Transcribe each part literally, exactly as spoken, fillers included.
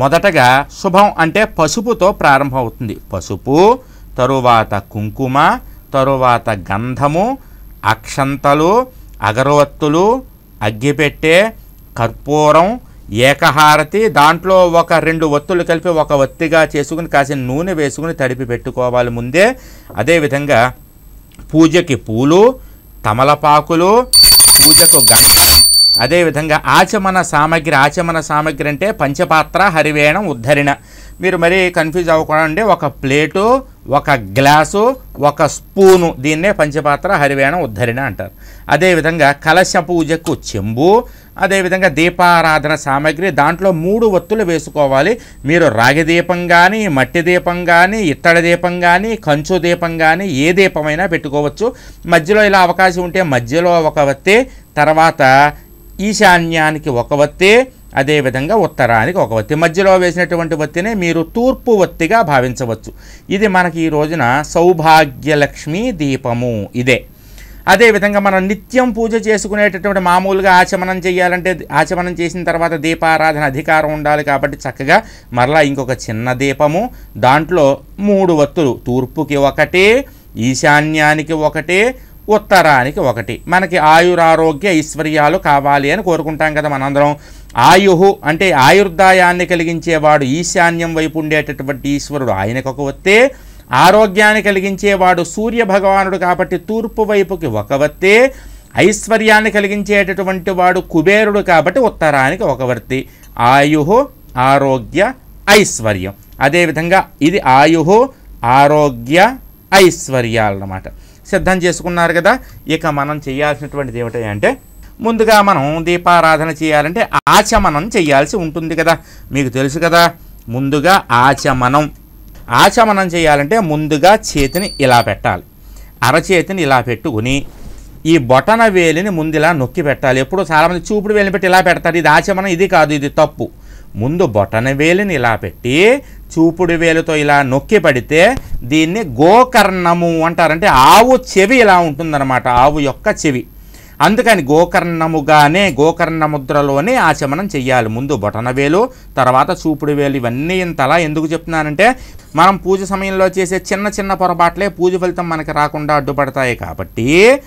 మొదటగా శుభం అంటే పసుపుతో ప్రారంభం అవుతుంది. పసుపు, తరువాత కుంకుమ, తరువాత గంధము, అక్షంతలు, అగరవత్తులు, అగ్గిపెట్టె, కర్పూరం, ఏకహారతి, దాంట్లో ఒక రెండు ఒత్తులు కలిపి ఒక ఒత్తిగా చేసుకుని కాసిన నూనె వేసుకుని తడిపి పెట్టుకోవాలి ముందే. అదేవిధంగా పూజకి పూలు, తమలపాకులు, పూజకు గంట, అదేవిధంగా ఆచమన సామగ్రి. ఆచమన సామగ్రి అంటే పంచపాత్ర, హరివేణం, ఉద్ధరణ. మీరు మరీ కన్ఫ్యూజ్ అవ్వకుండా ఒక ప్లేటు, ఒక గ్లాసు, ఒక స్పూను, దీన్నే పంచపాత్ర, హరివేణం, ఉద్ధరణ అంటారు. అదేవిధంగా కలశ పూజకు చెంబు, అదేవిధంగా దీపారాధన సామగ్రి, దాంట్లో మూడు ఒత్తులు వేసుకోవాలి. మీరు రాగి దీపం కానీ, మట్టి దీపం కానీ, ఇత్తడి దీపం కానీ, కంచు దీపం కానీ ఏ దీపమైనా పెట్టుకోవచ్చు. మధ్యలో ఇలా అవకాశం ఉంటే మధ్యలో ఒక ఒత్తి, తర్వాత ఈశాన్యానికి ఒక ఒత్తి, అదేవిధంగా ఉత్తరానికి ఒక ఒత్తి. మధ్యలో వేసినటువంటి ఒత్తినే మీరు తూర్పు ఒత్తిగా భావించవచ్చు. ఇది మనకి ఈ రోజున సౌభాగ్య లక్ష్మి దీపము ఇదే. అదేవిధంగా మనం నిత్యం పూజ చేసుకునేటటువంటి మామూలుగా ఆచమనం చేయాలంటే ఆచమనం చేసిన తర్వాత దీపారాధన అధికారం ఉండాలి కాబట్టి చక్కగా మరలా ఇంకొక చిన్న దీపము, దాంట్లో మూడు ఒత్తులు, తూర్పుకి ఒకటి, ఈశాన్యానికి ఒకటి, ఉత్తరానికి ఒకటి. మనకి ఆయురారోగ్య ఐశ్వర్యాలు కావాలి అని కోరుకుంటాం కదా మనందరం. ఆయుహు అంటే ఆయుర్దాయాన్ని కలిగించేవాడు ఈశాన్యం వైపు ఉండేటటువంటి ఈశ్వరుడు, ఆయనకు ఒక ఒత్తే. ఆరోగ్యాన్ని కలిగించేవాడు సూర్య భగవానుడు కాబట్టి తూర్పు వైపుకి ఒక ఒత్తే. ఐశ్వర్యాన్ని కలిగించేటటువంటి వాడు కుబేరుడు కాబట్టి ఉత్తరానికి ఒక వర్తి. ఆయుహు, ఆరోగ్య, ఐశ్వర్యం. అదేవిధంగా ఇది ఆయుహు, ఆరోగ్య, ఐశ్వర్యాలన్నమాట. సిద్ధం చేసుకున్నారు కదా. ఇక మనం చేయాల్సినటువంటిది ఏమిటి అంటే ముందుగా మనం దీపారాధన చేయాలంటే ఆచమనం చేయాల్సి ఉంటుంది కదా. మీకు తెలుసు కదా, ముందుగా ఆచమనం ఆచమనం చేయాలంటే ముందుగా చేతిని ఇలా పెట్టాలి. అరచేతిని ఇలా పెట్టుకుని ఈ బొటన వేలిని ముందు ఇలా నొక్కి పెట్టాలి. ఎప్పుడు చాలామంది చూపుడు వేలిని పెట్టి ఇలా పెడతారు. ఇది ఆచమనం, ఇది కాదు, ఇది తప్పు. ముందు బొటన వేలిని ఇలా పెట్టి చూపుడు వేలుతో ఇలా నొక్కి పడితే దీన్ని గోకర్ణము అంటారంటే ఆవు చెవి ఇలా ఉంటుందన్నమాట, ఆవు యొక్క చెవి. అందుకని గోకర్ణముగానే గోకర్ణ ముద్రలోనే ఆచమనం చెయ్యాలి. ముందు బొటనవేలు, తర్వాత చూపుడు వేలు. ఇవన్నీ ఇంతలా ఎందుకు చెప్తున్నానంటే మనం పూజ సమయంలో చేసే చిన్న చిన్న పొరపాట్లే పూజ ఫలితం మనకి రాకుండా అడ్డుపడతాయి కాబట్టి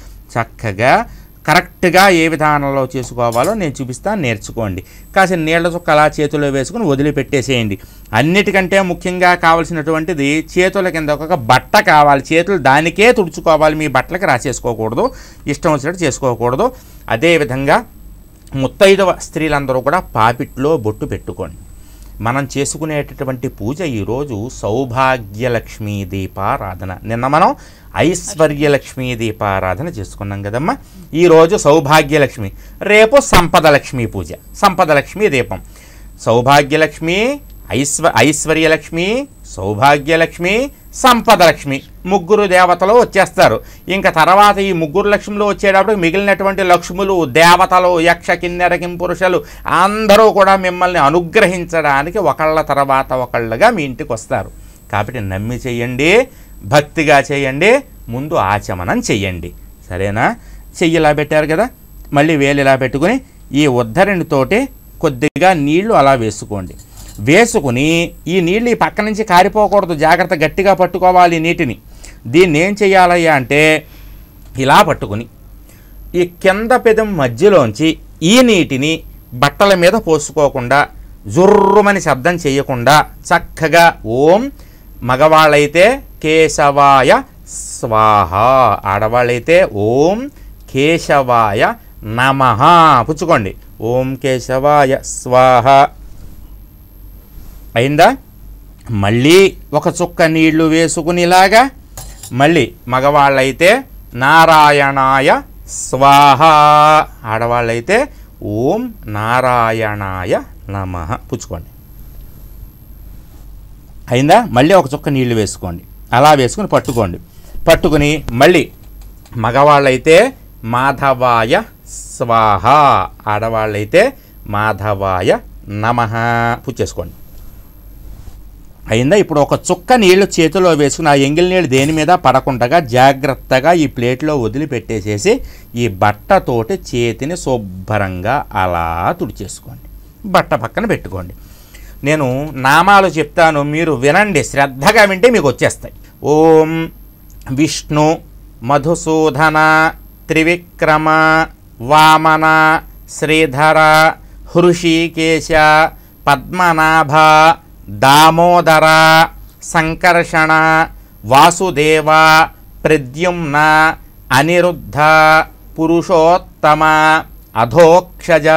చక్కగా కరెక్ట్గా ఏ విధానంలో చేసుకోవాలో నేను చూపిస్తాను, నేర్చుకోండి. కాసిన నీళ్ల చుక్క అలా చేతిలో వేసుకుని వదిలిపెట్టేసేయండి. అన్నిటికంటే ముఖ్యంగా కావాల్సినటువంటిది చేతుల కింద ఒక బట్ట కావాలి. చేతులు దానికే తుడుచుకోవాలి, మీ బట్టలకి రాసేసుకోకూడదు, ఇష్టం వచ్చినట్టు చేసుకోకూడదు. అదేవిధంగా ముత్తైదవ స్త్రీలందరూ కూడా పాపిట్లో బొట్టు పెట్టుకోండి. మనం చేసుకునేటటువంటి పూజ ఈరోజు సౌభాగ్య లక్ష్మీ దీపారాధన. నిన్న మనం ఐశ్వర్య లక్ష్మీ దీపారాధన చేసుకున్నాం కదమ్మా. ఈరోజు సౌభాగ్యలక్ష్మి, రేపు సంపద లక్ష్మీ పూజ, సంపద లక్ష్మీ దీపం. సౌభాగ్యలక్ష్మి, ఐశ్వ ఐశ్వర్యలక్ష్మి, సౌభాగ్యలక్ష్మి, సంపద లక్ష్మి, ముగ్గురు దేవతలు వచ్చేస్తారు. ఇంకా తర్వాత ఈ ముగ్గురు లక్ష్ములు వచ్చేటప్పుడు మిగిలినటువంటి లక్ష్ములు, దేవతలు, యక్ష, కిన్నెర, కింపురుషులు అందరూ కూడా మిమ్మల్ని అనుగ్రహించడానికి ఒకళ్ళ తర్వాత ఒకళ్ళగా మీ ఇంటికి వస్తారు. కాబట్టి నమ్మి చెయ్యండి, భక్తిగా చేయండి, ముందు ఆచమనం చెయ్యండి. సరేనా? చెయ్యి ఇలా పెట్టారు కదా, మళ్ళీ వేలు ఇలా పెట్టుకుని ఈ ఉద్ధరణితోటి కొద్దిగా నీళ్లు అలా వేసుకోండి. వేసుకుని ఈ నీళ్ళు ఈ పక్క నుంచి కారిపోకూడదు, జాగ్రత్త గట్టిగా పట్టుకోవాలి నీటిని. దీన్ని ఏం చేయాలయ్యా అంటే ఇలా పట్టుకుని ఈ కింద పెదం మధ్యలోంచి ఈ నీటిని బట్టల మీద పోసుకోకుండా, జుర్రుమని శబ్దం చేయకుండా చక్కగా ఓం, మగవాళ్ళైతే కేశవాయ స్వాహ, ఆడవాళ్ళైతే ఓం కేశవాయ నమః పుచ్చుకోండి. ఓం కేశవాయ స్వాహ అయిందా? మళ్ళీ ఒక చుక్క నీళ్లు వేసుకుని ఇలాగా మళ్ళీ మగవాళ్ళైతే నారాయణాయ స్వాహ, ఆడవాళ్ళైతే ఓం నారాయణాయ నమః పుచ్చుకోండి. అయిందా? మళ్ళీ ఒక చుక్క నీళ్లు వేసుకోండి, అలా వేసుకుని పట్టుకోండి. పట్టుకుని మళ్ళీ మగవాళ్ళైతే మాధవాయ స్వాహ, ఆడవాళ్ళైతే మాధవాయ నమః పుచ్చేసుకోండి. అయిందా? ఇప్పుడు ఒక చుక్క నీళ్లు చేతిలో వేసుకుని ఆ ఎంగిల్ నీళ్ళు దేని మీద పడకుండా జాగ్రత్తగా ఈ ప్లేట్లో వదిలిపెట్టేసేసి ఈ బట్టతోటి చేతిని శుభ్రంగా అలా తుడిచేసుకోండి. బట్ట పక్కన పెట్టుకోండి. నేను నామాలు చెప్తాను, మీరు వినండి, శ్రద్ధగా వింటే మీకు వచ్చేస్తాయి. ఓం విష్ణు మధుసూదన త్రివిక్రమ వామన శ్రీధర హృషికేశ పద్మనాభ దామోదర సంకర్షణ వాసుదేవ ప్రద్యుమ్న అనిరుద్ధ పురుషోత్తమ అధోక్షజ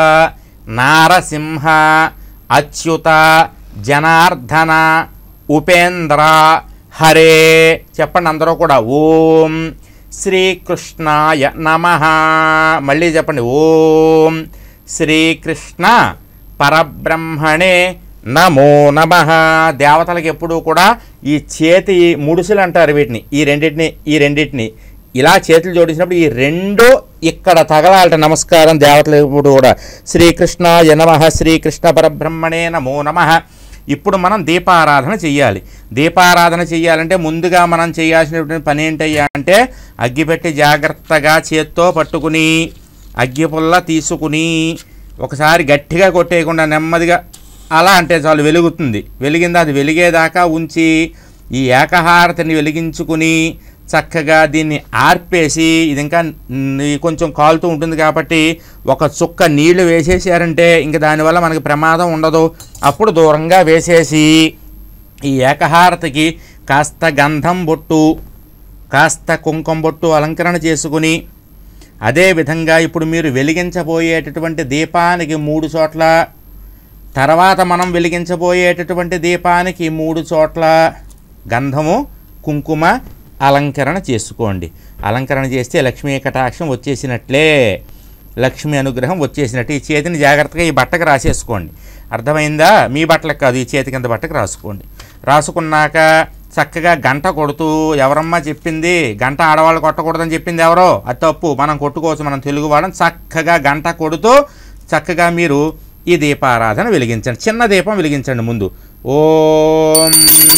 నారసింహ అచ్యుత జనార్దన ఉపేంద్ర హరే. చెప్పండి అందరూ కూడా. ఓం శ్రీకృష్ణాయ నమః. మళ్ళీ చెప్పండి. ఓం శ్రీకృష్ణ పరబ్రహ్మణే నమో నమః. దేవతలకు ఎప్పుడూ కూడా ఈ చేతి ముడుసులు అంటారు వీటిని, ఈ రెండింటిని ఈ రెండింటిని ఇలా చేతులు జోడించినప్పుడు ఈ రెండు ఇక్కడ తగలాలట. నమస్కారం దేవతలకు ఎప్పుడు కూడా. శ్రీకృష్ణాయ నమః, శ్రీకృష్ణ పరబ్రహ్మణే నమో నమః. ఇప్పుడు మనం దీపారాధన చెయ్యాలి. దీపారాధన చెయ్యాలంటే ముందుగా మనం చేయాల్సినటువంటి పని ఏంటయ్యా అంటే, అగ్గిపెట్టి జాగ్రత్తగా చేత్తో పట్టుకుని అగ్గిపుల్ల తీసుకుని ఒకసారి గట్టిగా కొట్టేయకుండా నెమ్మదిగా అలా అంటే చాలు, వెలుగుతుంది. వెలిగింది అది వెలిగేదాకా ఉంచి ఈ ఏకహారతిని వెలిగించుకుని చక్కగా దీన్ని ఆర్పేసి, ఇది ఇంకా కొంచెం కాలుతూ ఉంటుంది కాబట్టి ఒక చుక్క నీళ్లు వేసేసారంటే ఇంక దానివల్ల మనకి ప్రమాదం ఉండదు. అప్పుడు దూరంగా వేసేసి ఈ ఏకహారతికి కాస్త గంధం బొట్టు కాస్త కుంకుమ బొట్టు అలంకరణ చేసుకుని, అదేవిధంగా ఇప్పుడు మీరు వెలిగించబోయేటటువంటి దీపానికి మూడు చోట్ల, తర్వాత మనం వెలిగించబోయేటటువంటి దీపానికి మూడు చోట్ల గంధము కుంకుమ అలంకరణ చేసుకోండి. అలంకరణ చేస్తే లక్ష్మీ కటాక్షం వచ్చేసినట్లే, లక్ష్మీ అనుగ్రహం వచ్చేసినట్టు. ఈ చేతిని జాగ్రత్తగా ఈ బట్టకు రాసేసుకోండి. అర్థమైందా? మీ బట్టలకు కాదు, ఈ చేతి కింద బట్టకు రాసుకోండి. రాసుకున్నాక చక్కగా గంట కొడుతూ, ఎవరమ్మా చెప్పింది గంట ఆడవాళ్ళు కొట్టకూడదని చెప్పింది ఎవరో? అది తప్పు, మనం కొట్టుకోవచ్చు, మనం తెలుగు వాళ్ళం. చక్కగా గంట కొడుతూ చక్కగా మీరు ఈ దీపారాధన వెలిగించండి. చిన్న దీపం వెలిగించండి ముందు. ఓం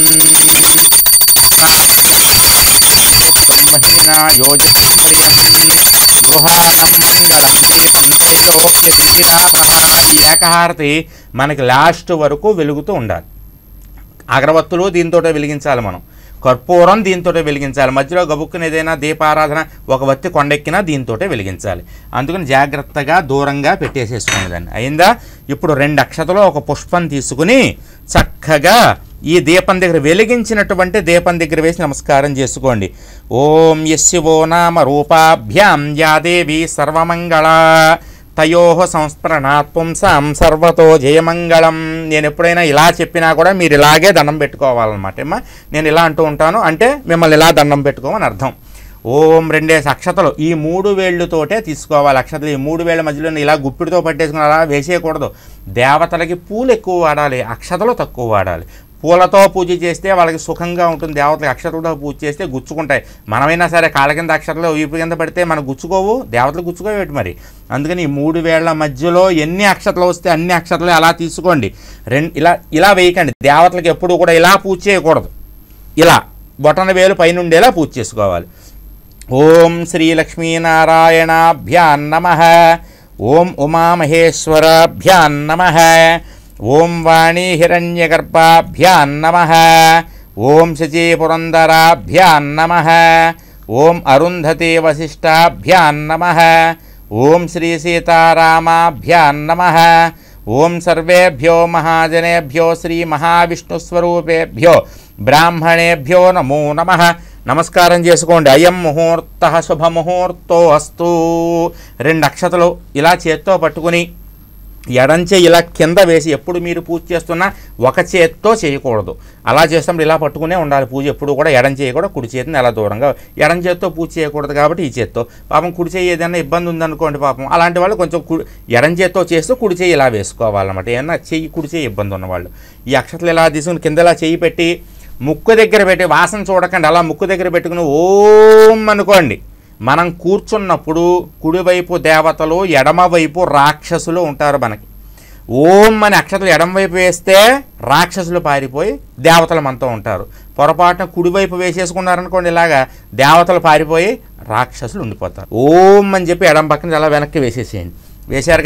ఈ ఏకహారతి మనకి లాస్ట్ వరకు వెలుగుతూ ఉండాలి. అగరవత్తులు దీంతోటే వెలిగించాలి, మనం కర్పూరం దీంతోటే వెలిగించాలి. మధ్యలో గబుక్కుని ఏదైనా దీపారాధన ఒక వత్తి కొండెక్కినా దీంతోటే వెలిగించాలి. అందుకని జాగ్రత్తగా దూరంగా పెట్టేసేసుకోండి దాన్ని. అయిందా? ఇప్పుడు రెండు అక్షతలో ఒక పుష్పం తీసుకుని చక్కగా ఈ దీపం దగ్గర వెలిగించినటువంటి దీపం దగ్గర వేసి నమస్కారం చేసుకోండి. ఓం యస్యవో నామ రూపాభ్యాం యా దేవి సర్వమంగళ తయోహ సంస్మరణాత్ పుంసాం సర్వతో జయమంగళం. నేను ఎప్పుడైనా ఇలా చెప్పినా కూడా మీరు ఇలాగే దండం పెట్టుకోవాలన్నమాట. ఏమ్మా నేను ఇలా అంటూ ఉంటాను అంటే మిమ్మల్ని ఇలా దండం పెట్టుకోమని అర్థం. ఓం రెండేసి అక్షతలు ఈ మూడు వేళ్ళతోటే తీసుకోవాలి. అక్షతలు ఈ మూడు వేళ్ళ మధ్యలో ఇలా గుప్పిడితో పట్టేసుకుని అలా వేసేయకూడదు. దేవతలకి పూలు ఎక్కువ వాడాలి, అక్షతలు తక్కువ వాడాలి. పూలతో పూజ చేస్తే వాళ్ళకి సుఖంగా ఉంటుంది, దేవతలకి అక్షతలతో పూజ చేస్తే గుచ్చుకుంటాయి. మనమైనా సరే కాళ్ళ కింద అక్షతలు వీపు కింద పడితే మనకు గుచ్చుకోవు, దేవతలు గుచ్చుకోవేటి మరి. అందుకని ఈ మూడు వేళ్ల మధ్యలో ఎన్ని అక్షతలు వస్తే అన్ని అక్షతలు అలా తీసుకోండి. రెండు ఇలా ఇలా వేయకండి. దేవతలకు ఎప్పుడు కూడా ఇలా పూజ చేయకూడదు, ఇలా బొటన వేలు పైనుండేలా పూజ చేసుకోవాలి. ఓం శ్రీ లక్ష్మీనారాయణాభ్యాం నమః. ఓం ఉమామహేశ్వరాభ్యాం నమః. ఓం వాణీ హిరణ్యగర్భాభ్యాం నమః. ఓం శచీపురందరాభ్యాం నమః. ఓం అరుంధతి వశిష్టాభ్యాం నమః. ఓం శ్రీ సీతారామాభ్యాం నమః. ఓం సర్వేభ్యో మహాజనేభ్యో శ్రీ మహావిష్ణుస్వరూపేభ్యో బ్రాహ్మణేభ్యో నమో నమః. నమస్కారం చేసుకోండి. అయం ముహూర్త శుభముహూర్తో అస్తు. రెండు అక్షతలు ఇలా చేత్తో పట్టుకుని ఎడంచే ఇలా కింద వేసి, ఎప్పుడు మీరు పూజ చేస్తున్నా ఒక చేత్తో చేయకూడదు, అలా చేసినప్పుడు ఇలా పట్టుకునే ఉండాలి పూజ. ఎప్పుడు కూడా ఎడం చేయకూడదు, కుడి చేతిని అలా దూరంగా. ఎడం చేత్తో పూజ చేయకూడదు కాబట్టి ఈ చేత్తో. పాపం కుడి చేయి ఏదైనా ఇబ్బంది ఉందనుకోండి, పాపం అలాంటి వాళ్ళు కొంచెం కుడి ఎడం చేత్తో చేస్తూ కుడి చేయి ఇలా వేసుకోవాలన్నమాట. ఏమన్నా చెయ్యి కుడి చేయి ఇబ్బంది ఉన్నవాళ్ళు ఈ అక్షతలు ఇలా తీసుకుని కింద ఇలా చేయి పెట్టి ముక్కు దగ్గర పెట్టి, వాసన చూడకండి, అలా ముక్కు దగ్గర పెట్టుకుని ఓం అనుకోండి. మనం కూర్చున్నప్పుడు కుడివైపు దేవతలు, ఎడమవైపు రాక్షసులు ఉంటారు మనకి. ఓం అని అక్షతలు ఎడమవైపు వేస్తే రాక్షసులు పారిపోయి దేవతలు మనతో ఉంటారు. పొరపాటున కుడివైపు వేసేసుకున్నారనుకోండి ఇలాగా, దేవతలు పారిపోయి రాక్షసులు ఉండిపోతారు. ఓం అని చెప్పి ఎడమ పక్కన అలా వెనక్కి వేసేసేయండి. వేశారు కదా,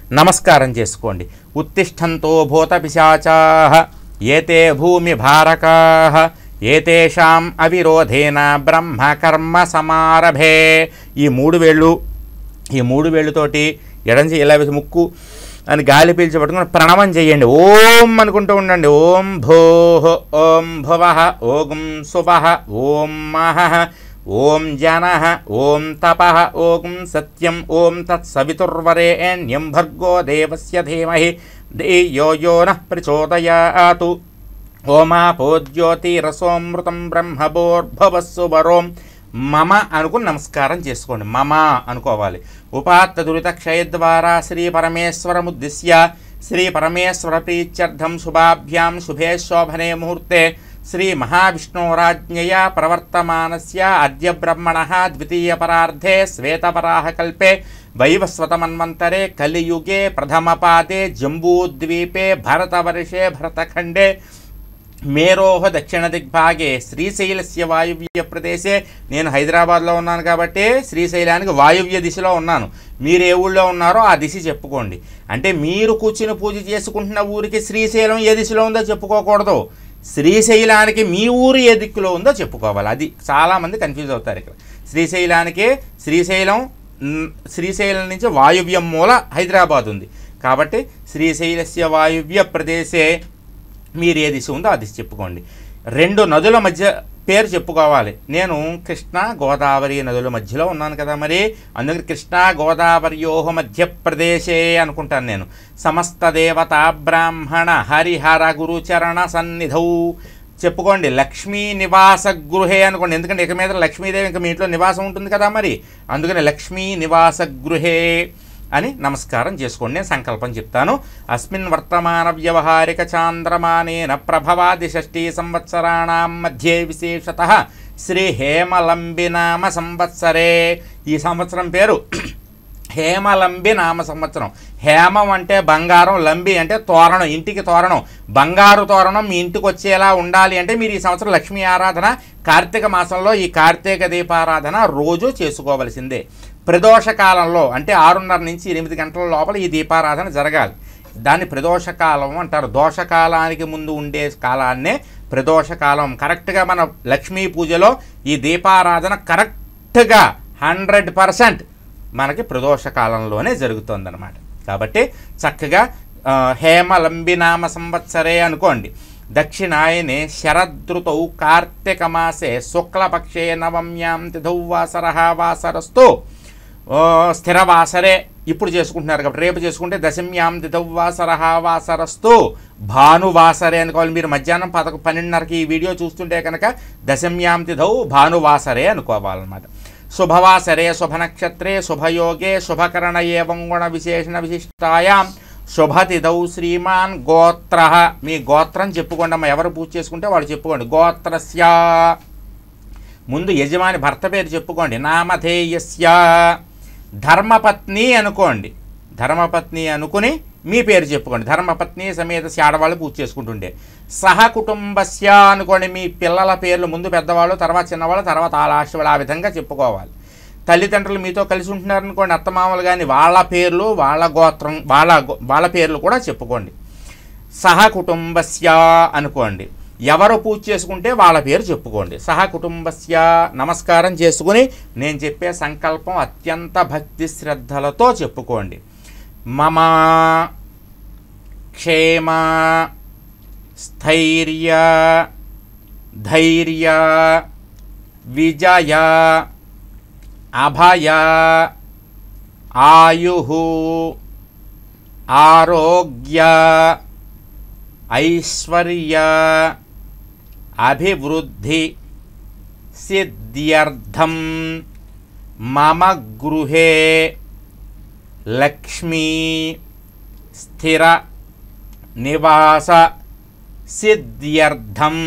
నమస్కారం చేసుకోండి. ఉత్తిష్టంతో భూత పిశాచాః ఏతే భూమి భారకాః ఏతేషాం అవిరోధేన బ్రహ్మ కర్మ సమారభే. ఈ మూడు వేళ్ళు ఈ మూడు వేళ్ళతోటి ఎడంచి ఇలా వేసి ముక్కు అని గాలి పీల్చి పట్టుకుని ప్రణవం చేయండి. ఓం అనుకుంటూ ఉండండి. ఓం భోః ఓం భువః ఓం సువః ఓం మహః ఓం జనః ఓం తపః ఓం సత్యం ఓం తత్సవితుర్వరేణ్యం భర్గో దేవస్య ధీమహి ధియో యో నః ప్రచోదయాతు. ఓమాపో జ్యోతిరసోమృతం బ్రహ్మభోర్భవస్సు వరోం మమ అనుకుని నమస్కారం చేసుకోండి. మమ అనుకోవాలి. ఉపాత్త దురిత క్షయద్వారా శ్రీ పరమేశ్వరముద్దిశ్య శ్రీ పరమేశ్వర ప్రీత్యర్థం శుభాభ్యాం శుభే శోభనే ముహూర్తే శ్రీ మహావిష్ణోరాజ్ఞయా ప్రవర్తమానస్య అద్య బ్రహ్మణః ద్వితీయ పరార్ధే శ్వేతవరాహ కల్పే వైవస్వతమన్వంతరే కలియుగే ప్రథమపాదే జంబూద్వీపే భరతవర్షే భరతఖండే మేరోహ దక్షిణ దిగ్భాగే శ్రీశైలస్య వాయువ్య ప్రదేశే. నేను హైదరాబాద్లో ఉన్నాను కాబట్టి శ్రీశైలానికి వాయువ్య దిశలో ఉన్నాను. మీరు ఏ ఊళ్ళో ఉన్నారో ఆ దిశ చెప్పుకోండి. అంటే మీరు కూర్చుని పూజ చేసుకుంటున్న ఊరికి శ్రీశైలం ఏ దిశలో ఉందో చెప్పుకోకూడదు. శ్రీశైలానికి మీ ఊరు ఏ దిక్కులో ఉందో చెప్పుకోవాలి. అది చాలామంది కన్ఫ్యూజ్ అవుతారు. ఇక్కడ శ్రీశైలానికి శ్రీశైలం శ్రీశైలం నుంచి వాయువ్యం మూల హైదరాబాద్ ఉంది కాబట్టి శ్రీశైలస్య వాయువ్య ప్రదేశే మీరు ఏ దిశ ఉందో ఆ దిశ చెప్పుకోండి. రెండు నదుల మధ్య పేరు చెప్పుకోవాలి. నేను కృష్ణా గోదావరి నదుల మధ్యలో ఉన్నాను కదా, మరి అందుకని కృష్ణా గోదావరియోహ మధ్యప్రదేశే అనుకుంటాను నేను. సమస్త దేవతా బ్రాహ్మణ హరిహర గురుచరణ సన్నిధౌ చెప్పుకోండి. లక్ష్మీ నివాస గృహే అనుకోండి. ఎందుకంటే ఇక మీద లక్ష్మీదేవి ఇంకా మీ ఇంట్లో నివాసం ఉంటుంది కదా, మరి అందుకని లక్ష్మీ నివాస గృహే అని నమస్కారం చేసుకోండి. నేను సంకల్పం చెప్తాను. అస్మిన్ వర్తమాన వ్యవహారిక చాంద్రమానేన ప్రభవాది షష్ఠీ సంవత్సరాణం మధ్యే విశేషతః శ్రీ హేమలంబి నామ సంవత్సరే. ఈ సంవత్సరం పేరు హేమలంబి నామ సంవత్సరం. హేమం అంటే బంగారం, లంబి అంటే తోరణం, ఇంటికి తోరణం. బంగారు తోరణం మీ ఇంటికి వచ్చేలా ఉండాలి అంటే మీరు ఈ సంవత్సరం లక్ష్మీ ఆరాధన కార్తీక మాసంలో ఈ కార్తీక దీపారాధన రోజు చేసుకోవలసిందే. ప్రదోష కాలంలో అంటే ఆరున్నర నుంచి ఎనిమిది గంటల లోపల ఈ దీపారాధన జరగాలి. దాన్ని ప్రదోషకాలం అంటారు. దోషకాలానికి ముందు ఉండే కాలాన్నే ప్రదోషకాలం. కరెక్ట్గా మన లక్ష్మీ పూజలో ఈ దీపారాధన కరెక్ట్గా హండ్రెడ్ పర్సెంట్ మనకి ప్రదోషకాలంలోనే జరుగుతుందన్నమాట. కాబట్టి చక్కగా హేమలంబినామ సంవత్సరే అనుకోండి. దక్షిణాయనే శరదృతౌ కార్తీక మాసే శుక్లపక్షే నవమ్యాం తిథౌ వాసరః వాసరస్తు. స్థిరవాసరే ఇప్పుడు చేసుకుంటున్నారు కాబట్టి రేపు చేసుకుంటే దశమ్యాం తిథౌ వాసరః వాసరస్తు భానువాసరే అనుకోవాలి. మీరు మధ్యాహ్నం పదకొ పన్నెండున్నరకి ఈ వీడియో చూస్తుంటే కనుక దశమ్యాం తిథౌ భానువాసరే అనుకోవాలన్నమాట. శుభవాసరే శుభనక్షత్రే శుభయోగే శుభకరణ ఏవం గుణ విశేషణ విశిష్టాయాం శుభతిథౌ శ్రీమాన్ గోత్ర. మీ గోత్రం చెప్పుకోండి అమ్మ. ఎవరు పూజ చేసుకుంటే వాళ్ళు చెప్పుకోండి. గోత్రస్య ముందు యజమాని భర్త పేరు చెప్పుకోండి. నామధేయస్య ధర్మపత్ని అనుకోండి. ధర్మపత్ని అనుకుని మీ పేరు చెప్పుకోండి. ధర్మపత్ని సమేత ఆడవాళ్ళు పూజ చేసుకుంటుండే. సహకుటుంబస్య అనుకోండి. మీ పిల్లల పేర్లు ముందు పెద్దవాళ్ళు, తర్వాత చిన్నవాళ్ళు, తర్వాత ఆ లాస్ట్ వాళ్ళు, ఆ విధంగా చెప్పుకోవాలి. తల్లిదండ్రులు మీతో కలిసి ఉంటున్నారనుకోండి, అత్తమామలు కానీ వాళ్ళ పేర్లు, వాళ్ళ గోత్రం, వాళ్ళ వాళ్ళ పేర్లు కూడా చెప్పుకోండి. సహకుటుంబస్య అనుకోండి. ఎవరు పూజ చేసుకుంటే వాళ్ళ పేరు చెప్పుకోండి. సహకుటుంబస్య నమస్కారం చేసుకుని నేను చెప్పే సంకల్పం అత్యంత భక్తి శ్రద్ధలతో చెప్పుకోండి. మమ క్షేమ స్థైర్య ధైర్య విజయ అభయ ఆయుః ఆరోగ్య ఐశ్వర్య అభివృద్ధి సిద్ధ్యర్థం మమ గృహే లక్ష్మీ స్థిర నివాస సిద్ధ్యర్థం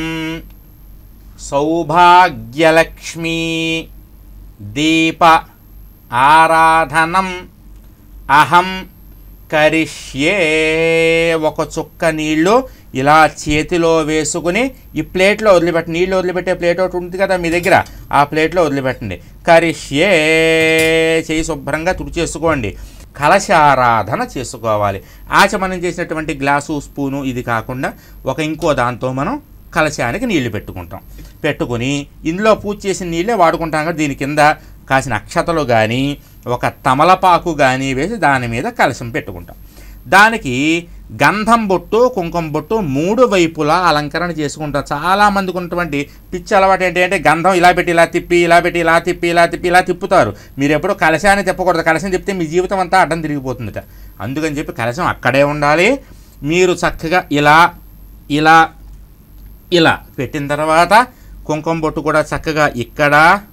సౌభాగ్యలక్ష్మీ దీప ఆరాధనం అహం కరిష్యే ఒక చుక్క నీళ్లు ఇలా చేతిలో వేసుకుని ఈ ప్లేట్లో వదిలిపెట్టి నీళ్ళు వదిలిపెట్టే ప్లేట్ ఒకటి ఉంటుంది కదా మీ దగ్గర, ఆ ప్లేట్లో వదిలిపెట్టండి. కరిష్యే చేయి శుభ్రంగా తుడిచేసుకోండి. కలశారాధన చేసుకోవాలి. ఆచమనం చేసినటువంటి గ్లాసు స్పూను ఇది కాకుండా ఒక ఇంకో దాంతో మనం కలశానికి నీళ్లు పెట్టుకుంటాం. పెట్టుకుని ఇందులో పూజ చేసిన నీళ్ళే వాడుకుంటాం కదా, దీని కింద కాసిన అక్షతలు కానీ ఒక తమలపాకు కానీ వేసి దాని మీద కలశం పెట్టుకుంటాం. దానికి గంధం బొట్టు కుంకుమ బొట్టు మూడు వైపులా అలంకరణ చేసుకుంటాం. చాలామందికి ఉన్నటువంటి పిచ్చి అలవాటు ఏంటి అంటే గంధం ఇలా పెట్టి ఇలా తిప్పి ఇలా పెట్టి ఇలా తిప్పి ఇలా తిప్పి ఇలా తిప్పుతారు. మీరు ఎప్పుడూ కలశాన్ని తిప్పకూడదు. కలశం తిప్పితే మీ జీవితం అంతా అడ్డం తిరిగిపోతుందట. అందుకని చెప్పి కలశం అక్కడే ఉండాలి. మీరు చక్కగా ఇలా ఇలా ఇలా పెట్టిన తర్వాత కుంకుమ బొట్టు కూడా చక్కగా ఇక్కడ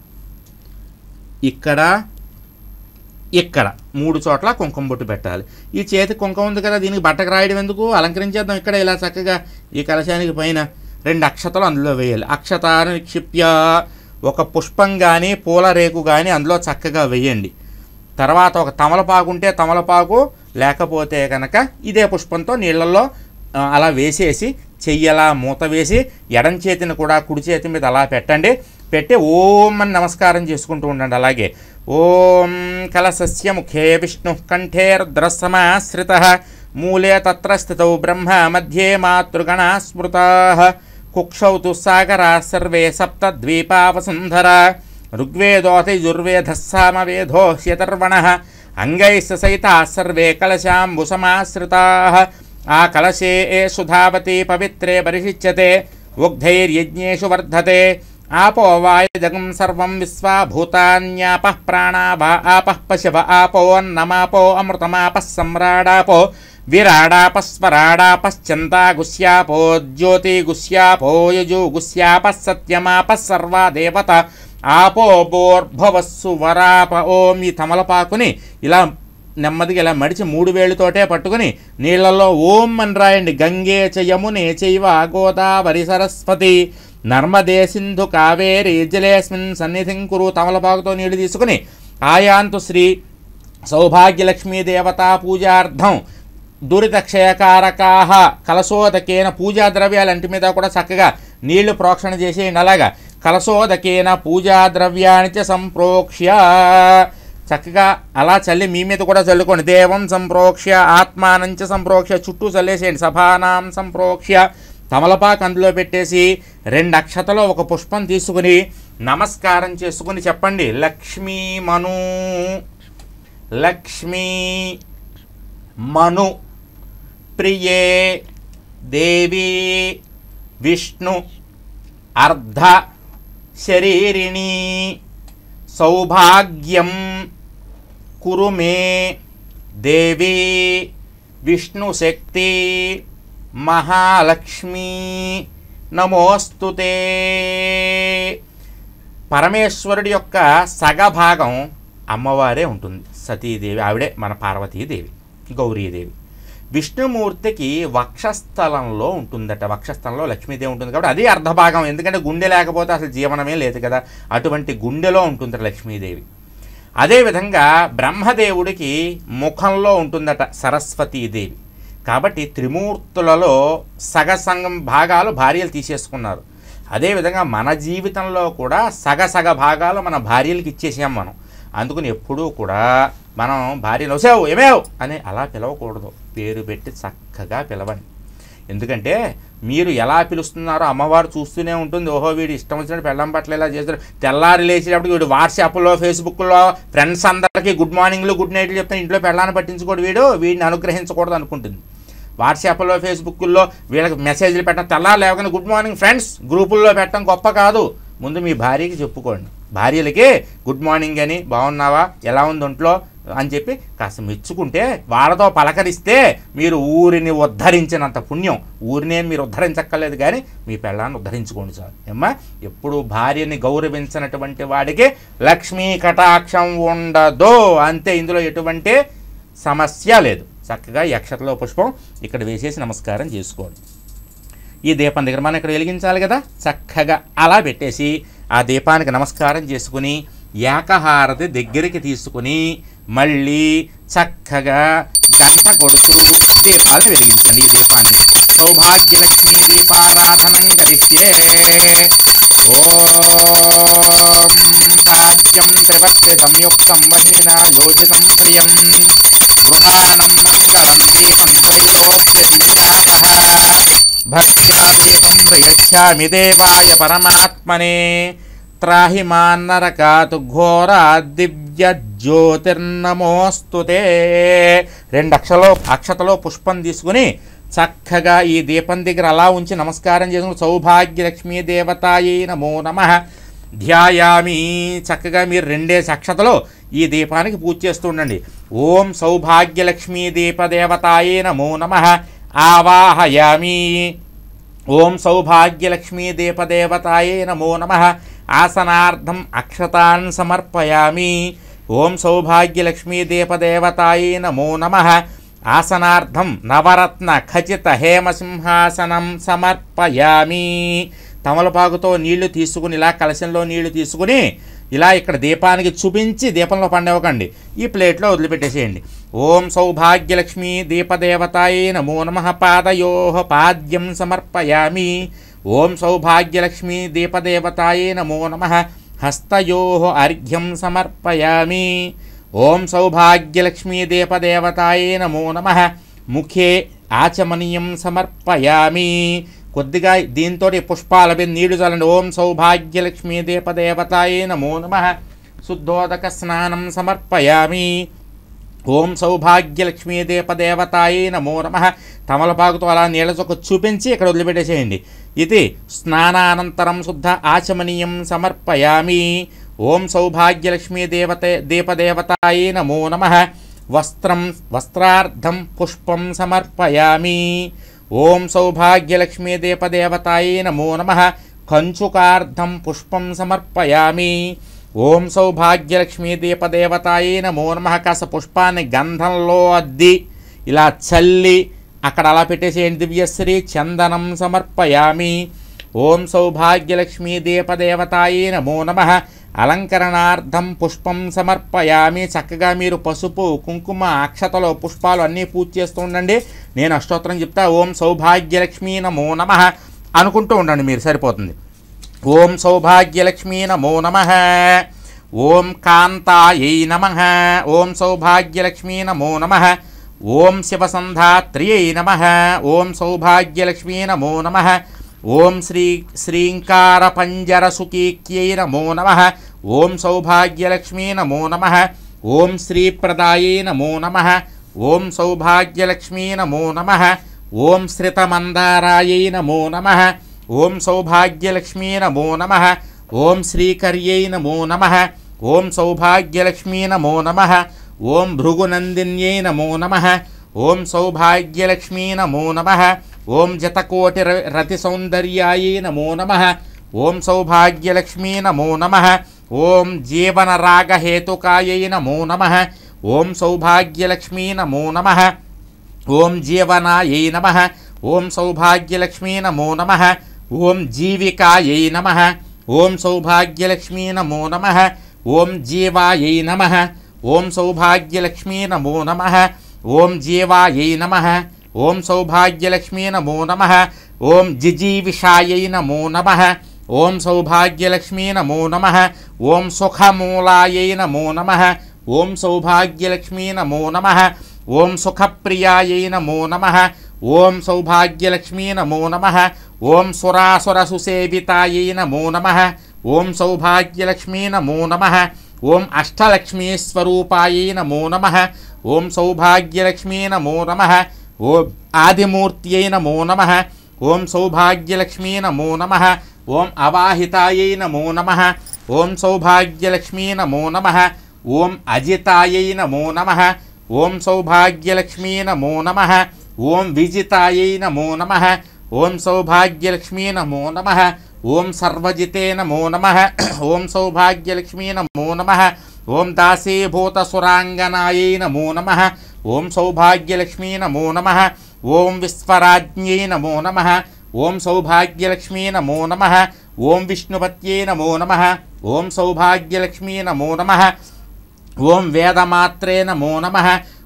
ఇక్కడ ఇక్కడ మూడు చోట్ల కుంకుమ బొట్టు పెట్టాలి. ఈ చేతి కుంకుమ ఉంది కదా, దీనికి బట్టకు రాయడం ఎందుకు, అలంకరించేద్దాం. ఇక్కడ ఇలా చక్కగా ఈ కలశానికి పైన రెండు అక్షతలు అందులో వేయాలి. అక్షతాన్ని నిక్షిప్య ఒక పుష్పం కానీ పూల రేకు కానీ అందులో చక్కగా వేయండి. తర్వాత ఒక తమలపాకు ఉంటే తమలపాకు, లేకపోతే కనుక ఇదే పుష్పంతో నీళ్ళల్లో అలా వేసేసి చెయ్యలా మూత వేసి ఎడం చేతిని కూడా కుడి చేతి మీద అలా పెట్టండి. పెట్టి ఓం అని నమస్కారం చేసుకుంటూ ఉండండి. అలాగే ఓం కలశస్య ముఖే విష్ణు కంఠే రుద్రసమాశ్రితః మూలే తత్ర స్థితౌ బ్రహ్మ మధ్యే మాతృగణా స్మృతాః కుక్షౌ తు సాగరాः సర్వే సప్త ద్వీపావసుంధరా ఋగ్వేదోऽథయజుర్వేదः సామవేదో హ్యతర్వణः అంగైశ్చ సహితాः సర్వే కలశాంబుసమాశ్రితాः ఆ కలశే సుధావతి పవిత్రే పరిషిచ్యతే ఉగ్ధైర్యజ్ఞేషు వర్ధతే ఆపో వాయుజగం సర్వం విశ్వా భూతాన్యాపః ప్రాణాపా ఆపః పశవ ఆపో అన్నమాపో అమృతమాపః సమ్రాడాపో విరాడాపస్వరాడాపశ్చంతా గుస్యాపో జ్యోతి గుస్యాపో యజు గుస్యాపః సత్యమాపః సర్వా దేవత ఆపో బోర్భవస్సు వరాప. ఓం ఈ తమలపాకుని ఇలా నెమ్మదిగా ఇలా మడిచి మూడు వేళ్ళతోటే పట్టుకుని నీళ్లలో ఓం అని రాయండి. గంగే చ యమునే చైవ గోదావరి సరస్వతి నర్మదే సింధు కావేరి జలేస్మిన్ సన్నిధిం కురు. తమలపాకుతో నీళ్లు తీసుకుని ఆయాంతు శ్రీ సౌభాగ్య లక్ష్మీ దేవతా పూజార్థం దురితక్షయకారకాహ కలశోదకేన పూజా ద్రవ్యాలంటి మీద కూడా చక్కగా నీళ్లు ప్రోక్షణ చేసేయండి. అలాగా కలశోదకేన పూజా ద్రవ్యాన్ని చ సంప్రోక్ష్య చక్కగా అలా చల్లి మీ మీద కూడా చల్లుకోండి. దేవం సంప్రోక్ష్య ఆత్మానంచ సంప్రోక్ష్య చుట్టూ చల్లేసేయండి. సభానాం సంప్రోక్ష్య తమలపాకు అందులో పెట్టేసి రెండు అక్షతలో ఒక పుష్పం తీసుకుని నమస్కారం చేసుకుని చెప్పండి. లక్ష్మీ మను లక్ష్మీ మను ప్రియే దేవి విష్ణు అర్ధ శరీరిణి సౌభాగ్యం కురు మే దేవి విష్ణు శక్తి మహాలక్ష్మి నమోస్తుతే. పరమేశ్వరుడి యొక్క సగభాగం అమ్మవారే ఉంటుంది, సతీదేవి, ఆవిడే మన పార్వతీదేవి, గౌరీదేవి. విష్ణుమూర్తికి వక్షస్థలంలో ఉంటుందట. వక్షస్థలంలో లక్ష్మీదేవి ఉంటుంది కాబట్టి అది అర్ధభాగం. ఎందుకంటే గుండె లేకపోతే అసలు జీవనమే లేదు కదా, అటువంటి గుండెలో ఉంటుందట లక్ష్మీదేవి. అదేవిధంగా బ్రహ్మదేవుడికి ముఖంలో ఉంటుందట సరస్వతీదేవి. కాబట్టి త్రిమూర్తులలో సగ సంగం భాగాలు భార్యలు తీసేసుకున్నారు. అదేవిధంగా మన జీవితంలో కూడా సగ సగ భాగాలు మన భార్యలకు ఇచ్చేసాం మనం. అందుకని ఎప్పుడూ కూడా మనం భార్యను వసావు ఏమేవ్ అని అలా పిలవకూడదు. పేరు పెట్టి చక్కగా పిలవండి. ఎందుకంటే మీరు ఎలా పిలుస్తున్నారో అమ్మవారు చూస్తూనే ఉంటుంది. ఓహో వీడు ఇష్టం వచ్చినట్టు పెళ్ళం పట్ల ఇలా చేస్తారు. తెల్లారి లేచేటప్పుడు వీడు వాట్సాప్లో ఫేస్బుక్లో ఫ్రెండ్స్ అందరికీ గుడ్ మార్నింగ్లు గుడ్ నైట్లు చెప్తాను, ఇంట్లో పెళ్ళాన్ని పట్టించుకోడు, వీడు వీడిని అనుగ్రహించకూడదు అనుకుంటుంది. వాట్సాప్లో ఫేస్బుక్లో వీళ్ళకి మెసేజ్లు పెట్టడం, తెల్లారి లేవగానే గుడ్ మార్నింగ్ ఫ్రెండ్స్ గ్రూపుల్లో పెట్టడం గొప్ప కాదు. ముందు మీ భార్యకి చెప్పుకోండి. భార్యలకి గుడ్ మార్నింగ్ అని, బాగున్నావా, ఎలా ఉంది ఒంట్లో అని చెప్పి కాస్త మెచ్చుకుంటే, వాళ్ళతో పలకరిస్తే మీరు ఊరిని ఉద్ధరించినంత పుణ్యం. ఊరినే మీరు ఉద్ధరించక్కర్లేదు కానీ మీ పెళ్ళాన్ని ఉద్ధరించుకోండి చాలు. ఏమ్మా, ఎప్పుడు భార్యని గౌరవించినటువంటి వాడికి లక్ష్మీ కటాక్షం ఉండదు. అంతే, ఇందులో ఎటువంటి సమస్య లేదు. చక్కగా ఈ అక్షతలో పుష్పం ఇక్కడ వేసేసి నమస్కారం చేసుకోండి. ఈ దీపం దగ్గర మనం ఇక్కడ వెలిగించాలి కదా, చక్కగా అలా పెట్టేసి ఆ దీపానికి నమస్కారం చేసుకుని ఏకహారతి దగ్గరికి తీసుకుని మళ్ళీ చక్కగా గంట కొడుతూ దీపాన్ని వెలిగించండి. ఈ దీపాన్ని సౌభాగ్యలక్ష్మీ దీపారాధనం కరిష్యే. ఓం తాజ్యం త్రివర్తి సంయుక్తం మహీనా యోజితం ప్రియం గృహాణం మంగళం దీపం త్రైలోక్యదీపాపః భక్త్యా దీపం ప్రయచ్ఛామి దేవాయ పరమాత్మనే త్రాహి మాన్నరకాతు ఘోరా దివ్య జ్యోతిర్నమోస్తుతే. రెండు అక్షలో అక్షతలో పుష్పం తీసుకుని చక్కగా ఈ దీపం దగ్గర అలా ఉంచి నమస్కారం చేసుకుని సౌభాగ్యలక్ష్మీ దేవతాయై నమో నమః ధ్యాయామి. చక్కగా మీరు రెండేసి అక్షతలో ఈ దీపానికి పూజ చేస్తూ ఉండండి. ఓం సౌభాగ్యలక్ష్మీ దీపదేవతాయై నమో నమః ఆవాహయామి. ఓం సౌభాగ్యలక్ష్మీ దీపదేవతాయై నమో నమః ఆసనార్థం అక్షతాన్ సమర్పయామి. ఓం సౌభాగ్యలక్ష్మీ దీపదేవతాయై నమో నమః ఆసనార్థం నవరత్న ఖచిత హేమసింహాసనం సమర్పయామి. తమలపాకుతో నీళ్లు తీసుకుని ఇలా కలశంలో నీళ్లు తీసుకుని ఇలా ఇక్కడ దీపానికి చూపించి దీపంలో పండవకండి, ఈ ప్లేట్లో వదిలిపెట్టేసేయండి. ఓం సౌభాగ్యలక్ష్మీ దీపదేవతాయై నమో నమః పాదయోః పాద్యం సమర్పయామి. ఓం సౌభాగ్యలక్ష్మీ దీపదేవతాయై నమో నమః హస్తయోః అర్ఘ్యం సమర్పయామి. ఓం సౌభాగ్యలక్ష్మీ దీపదేవతాయై నమో నమః ముఖే ఆచమనీయం సమర్పయామి. కొద్దిగా దీంతో పుష్పాల మీద నీళ్లు చల్లండి. ఓం సౌభాగ్యలక్ష్మీ దీపదేవతాయై నమో నమః శుద్ధోదక స్నానం సమర్పయామి. ఓం సౌభాగ్యలక్ష్మీ దీపదేవతాయై నమో నమః తమలపాకుతో అలా నీళ్ళ చొక్క చూపించి ఇక్కడ వదిలిపెట్టేసేయండి. ఇది స్నానానంతరం శుద్ధ ఆచమనీయం సమర్పయామి. ఓం సౌభాగ్యలక్ష్మీ దేవతే దీపదేవతాయై నమో నమః వస్త్రం వస్త్రార్థం పుష్పం సమర్పయామి. ఓం సౌభాగ్యలక్ష్మీ దీపదేవతాయై నమో నమః కంచుకార్థం పుష్పం సమర్పయామి. ఓం సౌభాగ్యలక్ష్మీ దీపదేవతాయై నమో నమః కాస పుష్పాన్ని గంధంలో అద్ది ఇలా చల్లి అక్కడ అలా పెట్టేసేయండి. దివ్యశ్రీ చందనం సమర్పయామి. ఓం సౌభాగ్యలక్ష్మీ దీపదేవతాయై నమో నమః అలంకరణార్థం పుష్పం సమర్పయామి. చక్కగా మీరు పసుపు కుంకుమ అక్షతలో పుష్పాలు అన్నీ పూజ చేస్తూ ఉండండి. నేను అష్టోత్తరం చెప్తా. ఓం సౌభాగ్యలక్ష్మీ నమో నమః అనుకుంటూ ఉండండి, మీరు సరిపోతుంది. ఓం సౌభాగ్యలక్ష్మీ నమో నమః. ఓం కాంతాయై నమః. ఓం సౌభాగ్యలక్ష్మీ నమో నమః. ఓం శివసంధాత్ర్యై నమః. ఓం సౌభాగ్యలక్ష్మీ నమో నమః. ఓం శ్రీ శ్రీంకారపంజరసుకీక్యై నమో నమః. ఓం సౌభాగ్యలక్ష్మీ నమో నమః. ఓం శ్రీప్రదాయై నమో నమః. ఓం సౌభాగ్యలక్ష్మీ నమో నమః. ఓం శ్రితమందారాయై నమో నమః. ఓం సౌభాగ్యలక్ష్మీ నమో నమః. ఓం శ్రీకర్యై నమో నమః. ఓం సౌభాగ్యలక్ష్మీ నమో నమః. ఓం భృగునందిన్యై నమో నమః. ఓం సౌభాగ్యలక్ష్మీ నమో నమః. ఓం జతకోటి రతి సౌందర్యాయై నమో నమః. ఓం సౌభాగ్యలక్ష్మీ నమో నమః. ఓం జీవన రాగహేతుకాయై నమో నమః. ఓం సౌభాగ్యలక్ష్మీ నమో నమః. ఓం జీవనాయై నమః. ఓం సౌభాగ్యలక్ష్మీ నమో నమః. ఓం జీవికాయై నమః. ఓం సౌభాగ్యలక్ష్మీ నమో నమః. ఓం జీవాయై నమః. ఓం సౌభాగ్యలక్ష్మీ నమో నమః. ఓం జీవాయై నమః. ఓం సౌభాగ్యలక్ష్మీ నమో నమః. ఓం జిజీవిషాయై నమో నమః. ఓం సౌభాగ్యలక్ష్మీ నమో నమః. ఓం సుఖమూలాయై నమో నమః. ఓం సౌభాగ్యలక్ష్మీ నమో నమః. ఓం సుఖప్రియాయై నమో నమః. ఓం సౌభాగ్యలక్ష్మీ నమో నమః. ఓం సురాసురసుసేవితాయై నమో నమః. ఓం సౌభాగ్యలక్ష్మీ నమో నమః. ఓం అష్టలక్ష్మీస్వరూపాయై నమో నమః. ఓం సౌభాగ్యలక్ష్మీ నమో నమః. ఓం ఆదిమూర్త్యై నమో నమః. ఓం సౌభాగ్యలక్ష్మీ నమో నమః. ఓం అవాహితాయై నమో నమః. ఓం సౌభాగ్యలక్ష్మీ నమో నమః. ఓం అజితాయై నమో నమః. ఓం సౌభాగ్యలక్ష్మీ నమో నమః. ఓం విజితాయై నమో నమః. ఓం సౌభాగ్యలక్ష్మీ నమో నమః. ఓం సర్వజితే నమో నమః. ఓం సౌభాగ్యలక్ష్మీ నమో నమః. ఓం దాసీభూత సురాంగనాయై నమో నమః. ఓం సౌభాగ్యలక్ష్మీ నమో నమః. ఓం విశ్వరాజ్ఞై నమో నమః. ఓం సౌభాగ్యలక్ష్మీ నమో నమః. ఓం విష్ణుపత్యై నమో నమః. ఓం సౌభాగ్యలక్ష్మీ నమో నమః. ఓం వేదమాత్రే నమో నమః.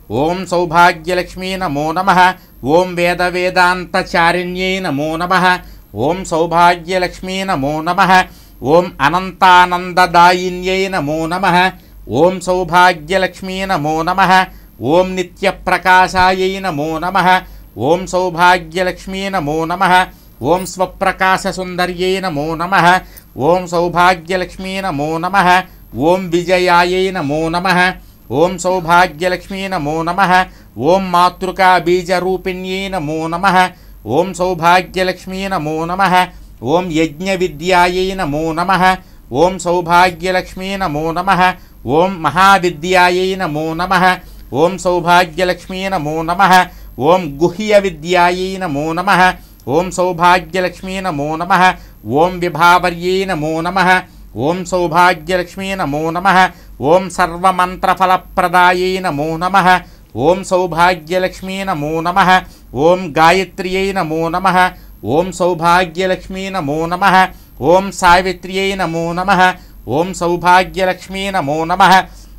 ఓం సౌభాగ్యలక్ష్మీ నమో నమః ఓం వేద వేదాంతచారిణ్యై నమో నమః ఓం సౌభాగ్యలక్ష్మీ నమో నమః ఓం అనంతానందదాయిన్యై నమో నమః ఓం సౌభాగ్యలక్ష్మీ నమో నమః ఓం నిత్యప్రకాశాయై నమో నమః ఓం సౌభాగ్యలక్ష్మీ నమో నమః ఓం స్వప్రకాశసుందర్యై నమో నమః ఓం సౌభాగ్యలక్ష్మీ నమో నమః ఓం విజయాయై నమో నమః ఓం సౌభాగ్యలక్ష్మీ నమో నమః ఓం మాతృకా బీజరూపిణ్యై నమో నమః ఓం సౌభాగ్యలక్ష్మీ నమో నమః ఓం యజ్ఞవిద్యాయై నమో నమః ఓం సౌభాగ్యలక్ష్మీ నమో నమః ఓం మహావిద్యాయై నమో నమః ఓం సౌభాగ్యలక్ష్మీ నమో నమః ఓం గుహ్య విద్యాయై నమో నమః ఓం సౌభాగ్యలక్ష్మీ నమో నమః ఓం విభావర్యై నమో నమః ఓం సౌభాగ్యలక్ష్మీ నమో నమః ఓం సర్వమంత్రఫలప్రదాయై నమో నమః ఓం సౌభాగ్యలక్ష్మీ నమో నమః ఓం గాయత్ర్యై నమో నమః ఓం సౌభాగ్యలక్ష్మీ నమో నమః ఓం సావిత్ర్యై నమో నమః ఓం సౌభాగ్యలక్ష్మీ నమో నమః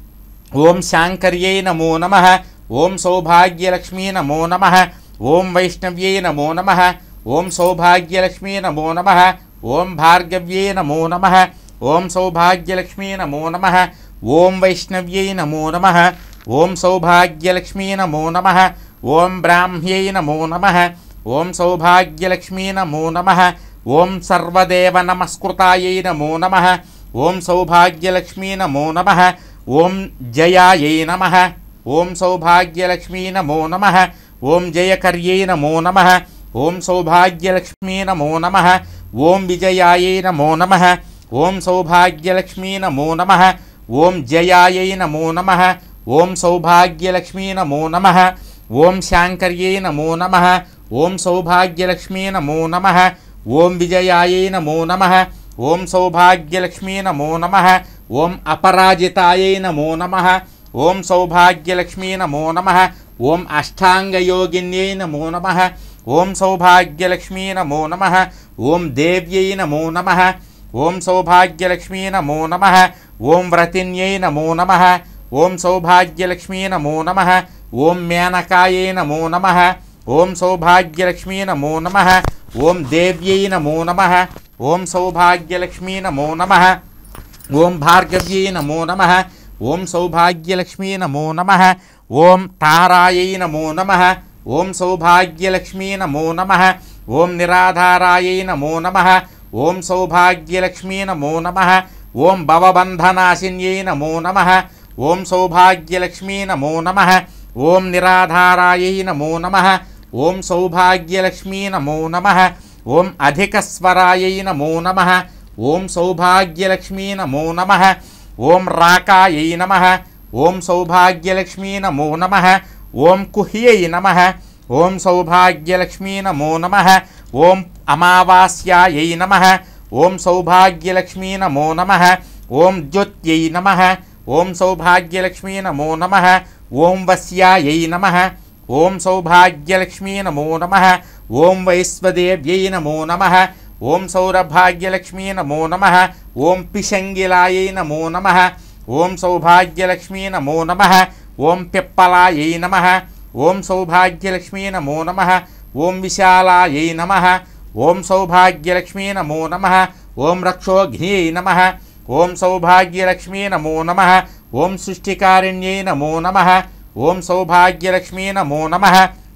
ఓం శాంకర్యై నమో నమః ఓం సౌభాగ్యలక్ష్మీ నమో నమః ఓం వైష్ణవ్యై నమో నమః ఓం సౌభాగ్యలక్ష్మీ నమో నమః ఓం భార్గవ్యై నమో నమః ఓం సౌభాగ్యలక్ష్మీ నమో నమః ఓం వైష్ణవ్యై నమో నమః ఓం సౌభాగ్యలక్ష్మీ నమో నమః ఓం బ్రాహ్మ్యై నమో నమః ఓం సౌభాగ్యలక్ష్మీ నమో నమః ఓం సర్వదేవ నమస్కృతాయై నమో నమః ఓం సౌభాగ్యలక్ష్మీ నమో నమః ఓం జయాయై నమః ఓం సౌభాగ్యలక్ష్మీ నమో నమః ఓం జయకర్యై నమో నమః ఓం సౌభాగ్యలక్ష్మీ నమో నమః ఓం విజయాయై నమో నమః ఓం సౌభాగ్యలక్ష్మీ నమో నమః ఓం జయాయై నమో నమః ఓం సౌభాగ్యలక్ష్మీ నమో నమః ఓం శాంకర్యై నమో నమః ఓం సౌభాగ్యలక్ష్మీ నమో నమః ఓం విజయాయై నమో నమః ఓం సౌభాగ్యలక్ష్మీ నమో నమః ఓం అపరాజితాయై నమో నమః ఓం సౌభాగ్యలక్ష్మీ నమో నమః ఓం అష్టాంగయోగిన్యై నమో నమః ఓం సౌభాగ్యలక్ష్మీ నమో నమః ఓం దేవ్యై నమో నమః ఓం సౌభాగ్యలక్ష్మీ నమో నమః ఓం వ్రతిన్యై నమో నమః ఓం సౌభాగ్యలక్ష్మీ నమో నమః ఓం మేనకాయై నమో నమః ఓం సౌభాగ్యలక్ష్మీ నమో నమః ఓం దేవ్యై నమో నమః ఓం సౌభాగ్యలక్ష్మీ నమో నమః ఓం భార్గవ్యై నమో నమః ఓం సౌభాగ్యలక్ష్మీ నమో నమః ఓం తారాయై నమో నమః ఓం సౌభాగ్యలక్ష్మీ నమో నమః ఓం నిరాధారాయై నమో నమః ఓం సౌభాగ్యలక్ష్మీ నమో నమః ఓం భవబంధనాశిన్యై నమో నమః ఓం సౌభాగ్యలక్ష్మీ నమో నమః ఓం నిరాధారాయై నమో నమః ఓం సౌభాగ్యలక్ష్మీ నమో నమః ఓం అధికస్వరాయై నమో నమః ఓం సౌభాగ్యలక్ష్మీ నమో నమః ఓం రాకాయై నమః ఓం సౌభాగ్యలక్ష్మీ నమో నమః ఓం కుహ్యై నమః ఓం సౌభాగ్యలక్ష్మీ నమో నమః ఓం అమావాస్యాయై నమః ఓం సౌభాగ్యలక్ష్మీ నమో నమః ఓం జ్యోత్యై నమః ఓం సౌభాగ్యలక్ష్మీ నమో నమః ఓం వస్యాయై నమః ఓం సౌభాగ్యలక్ష్మీ నమో నమః ఓం వైశ్వదేవ్యై నమో నమః ఓం సౌరభాగ్యలక్ష్మీ నమో నమః ఓం పిశంగిలాయై నమో నమః ఓం సౌభాగ్యలక్ష్మీ నమో నమః ఓం పిప్పలాయై నమః ఓం సౌభాగ్యలక్ష్మీ నమో నమః ఓం విశాలాయై నమః ఓం సౌభాగ్యలక్ష్మీ నమో నమః ఓం రక్షోఘ్న్యై నమః ఓం సౌభాగ్యలక్ష్మీ నమో నమః ఓం సృష్టికారిణ్యై నమో నమః ఓం సౌభాగ్యలక్ష్మీ నమో నమః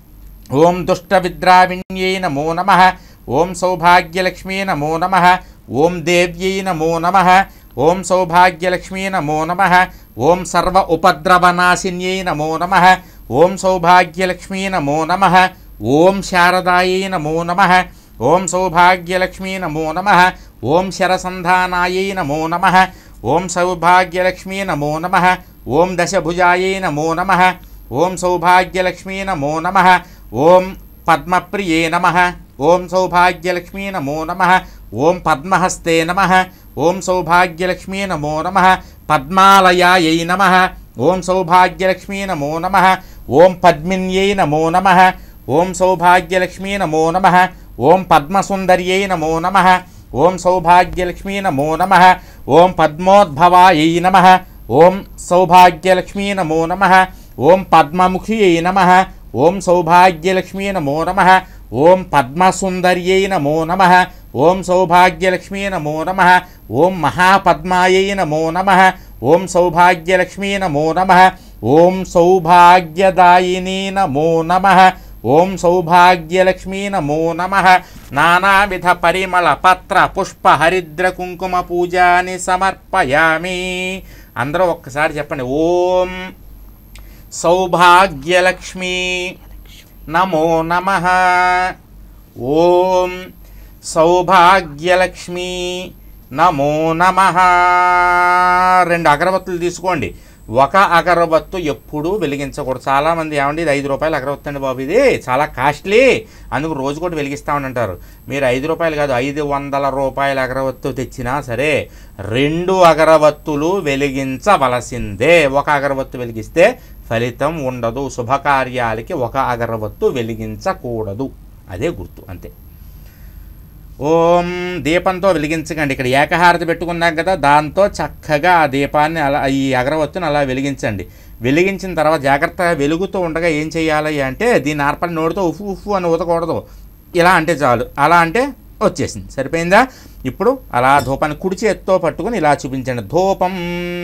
ఓం దుష్టవిద్రావిణ్యై నమో నమః ఓం సౌభాగ్యలక్ష్మీ నమో నమః ఓం దేవ్యై నమో నమః ఓం సౌభాగ్యలక్ష్మీ నమో నమః ఓం సర్వ ఉపద్రవనాశిన్యై నమో నమః ఓం సౌభాగ్యలక్ష్మీ నమో నమః ఓం శారదాయై నమో నమః ఓం సౌభాగ్యలక్ష్మీ నమో నమః ఓం శరసంధానాయై నమో నమః ఓం సౌభాగ్యలక్ష్మీ నమో నమః ఓం దశభుజాయై నమో నమః ఓం సౌభాగ్యలక్ష్మీ నమో నమః ఓం పద్మప్రియే నమః ఓం సౌభాగ్యలక్ష్మీ నమో నమః ఓం పద్మహస్తే నమః ఓం సౌభాగ్యలక్ష్మీ నమో నమః పద్మాలయాయై నమః ఓం సౌభాగ్యలక్ష్మీ నమో నమః ఓం పద్మిన్యై నమో నమః ఓం సౌభాగ్యలక్ష్మీ నమో నమః ఓం పద్మసుందర్యై నమో నమః ఓం సౌభాగ్యలక్ష్మీ నమో నమః ఓం పద్మోద్భవాయై నమః ఓం సౌభాగ్యలక్ష్మీ నమో నమః ఓం పద్మముఖ్యై నమః ఓం సౌభాగ్యలక్ష్మీ నమో నమః ఓం పద్మసుందర్యై నమో నమః ఓం సౌభాగ్యలక్ష్మీ నమో నమః ఓం మహాపద్మాయై నమో నమః ఓం సౌభాగ్యలక్ష్మీ నమో నమః ఓం సౌభాగ్యదాయినీ నమో నమః ఓం సౌభాగ్యలక్ష్మీ నమో నమః నానావిధ పరిమళ పత్ర పుష్ప హరిద్ర కుంకుమ పూజాని సమర్పయామి. అందరూ ఒక్కసారి చెప్పండి. ఓం సౌభాగ్యలక్ష్మీ నమో నమః. ఓం సౌభాగ్యలక్ష్మీ నమో నమః. రెండు అగరబత్తులు తీసుకోండి. ఒక అగరబత్తు ఎప్పుడూ వెలిగించకూడదు. చాలామంది ఏమండి ఇది ఐదు రూపాయలు అగరబత్తి అండి బాబు, ఇది చాలా కాస్ట్లీ, అందుకు రోజు కూడా వెలిగిస్తామని అంటారు. మీరు ఐదు రూపాయలు కాదు ఐదు వందల రూపాయల అగరబత్తు తెచ్చినా సరే రెండు అగరబత్తులు వెలిగించవలసిందే. ఒక అగరబత్తు వెలిగిస్తే ఫలితం ఉండదు. శుభకార్యాలకి ఒక అగరబత్తు వెలిగించకూడదు, అదే గుర్తు, అంతే. ఓం దీపంతో వెలిగించకండి. ఇక్కడ ఏకహారతి పెట్టుకున్నాం కదా, దాంతో చక్కగా ఆ దీపాన్ని అలా ఈ అగరవత్తుని అలా వెలిగించండి. వెలిగించిన తర్వాత జాగ్రత్తగా వెలుగుతూ ఉండగా ఏం చేయాలి అంటే దీన్ని ఆర్పని నోడుతో ఉఫు ఉఫు అని ఊతకూడదు. ఇలా అంటే చాలు, అలా అంటే వచ్చేసింది, సరిపోయిందా. ఇప్పుడు అలా ధూపాన్ని కుడి చేత్తో పట్టుకుని ఇలా చూపించండి. ధూపం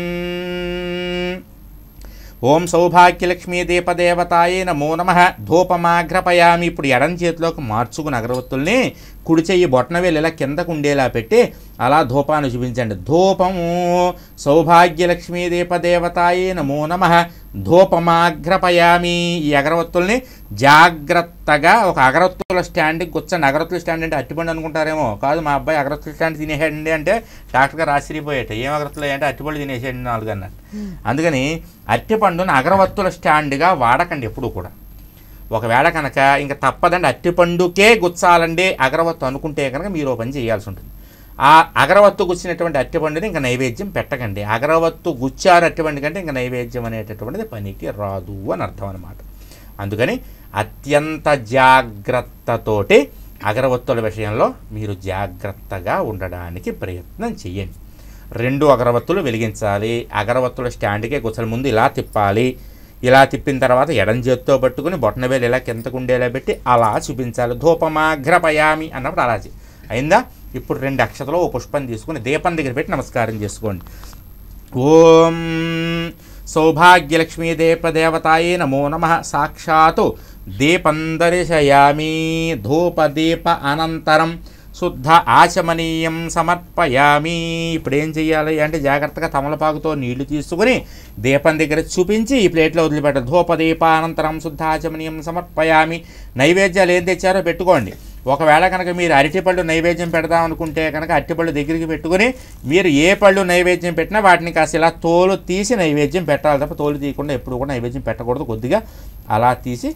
ఓం సౌభాగ్యలక్ష్మీ దీపదేవతాయే నమో నమః. ధూపమాగ్రపయామి. ఇప్పుడు ఎడం చేతిలోకి మార్చుకుని అగరవత్తుల్ని కుడి చెయ్యి బొట్టనవేలు ఇలా కిందకు ఉండేలా పెట్టి అలా ధూపాన్ని చూపించండి. ధూపము సౌభాగ్యలక్ష్మీ దీపదేవతాయే నమో నమః. ధూపమాగ్రపయామి. ఈ అగరవత్తుల్ని జాగ్రత్తగా ఒక అగరవత్తుల స్టాండ్కి కూర్చొని. అగరవత్తుల స్టాండ్ అంటే అట్టిపండు అనుకుంటారేమో, కాదు. మా అబ్బాయి అగరవత్తుల స్టాండ్ తినేసాడండి అంటే డాక్టర్ గారు ఆశ్చర్యపోయేట. ఏం అగరవత్తులు అంటే అట్టిపండు తినేసాడు నాలుగు అన్నట్టు. అందుకని అట్టిపండుని అగరవత్తుల స్టాండ్గా వాడకండి ఎప్పుడు కూడా. ఒకవేళ కనుక ఇంకా తప్పదండి అట్టిపండుకే గుచ్చాలండి అగరవత్తు అనుకుంటే కనుక మీరు పని చేయాల్సి ఉంటుంది. ఆ అగరవత్తు గుచ్చినటువంటి అట్టిపండుని ఇంకా నైవేద్యం పెట్టకండి. అగరవత్తు గుచ్చారు అట్టిపండు కంటే ఇంకా నైవేద్యం అనేటటువంటిది పనికి రాదు అని అర్థం అన్నమాట. అందుకని అత్యంత జాగ్రత్తతోటి అగరవత్తుల విషయంలో మీరు జాగ్రత్తగా ఉండడానికి ప్రయత్నం చేయండి. రెండు అగరవత్తులు వెలిగించాలి. అగరవత్తుల స్టాండ్కే గుచ్చాలి. ముందు ఇలా తిప్పాలి. ఇలా తిప్పిన తర్వాత ఎడం చేత్తో పట్టుకుని బొట్టనవేలు ఇలా కిందకు ఉండేలా పెట్టి అలా చూపించాలి. ధూపమాగ్రపయామి అన్నప్పుడు అలా అయిందా. ఇప్పుడు రెండు అక్షతలో ఓ పుష్పం తీసుకుని దీపం దగ్గర పెట్టి నమస్కారం చేసుకోండి. ఓం సౌభాగ్యలక్ష్మీ దీపదేవతాయే నమో నమః. సాక్షాత్తు దీపం దర్శయామి. ధూపదీప అనంతరం శుద్ధ ఆచమనీయం సమర్పయామి. ఇప్పుడు ఏం చేయాలి అంటే జాగ్రత్తగా తమలపాకుతో నీళ్లు తీసుకుని దీపం దగ్గర చూపించి ఈ ప్లేట్లో వదిలిపెట్టాలి. ధూపదీప అనంతరం శుద్ధ ఆచమనీయం సమర్పయామి. నైవేద్యాలు ఏం తెచ్చారో పెట్టుకోండి. ఒకవేళ కనుక మీరు అరటిపళ్ళు నైవేద్యం పెడదాం అనుకుంటే కనుక అరటిపళ్ళు దగ్గరికి పెట్టుకుని మీరు ఏ పళ్ళు నైవేద్యం పెట్టినా వాటిని కాస్త ఇలా తోలు తీసి నైవేద్యం పెట్టాలి తప్ప తోలు తీయకుండా ఎప్పుడు కూడా నైవేద్యం పెట్టకూడదు. కొద్దిగా అలా తీసి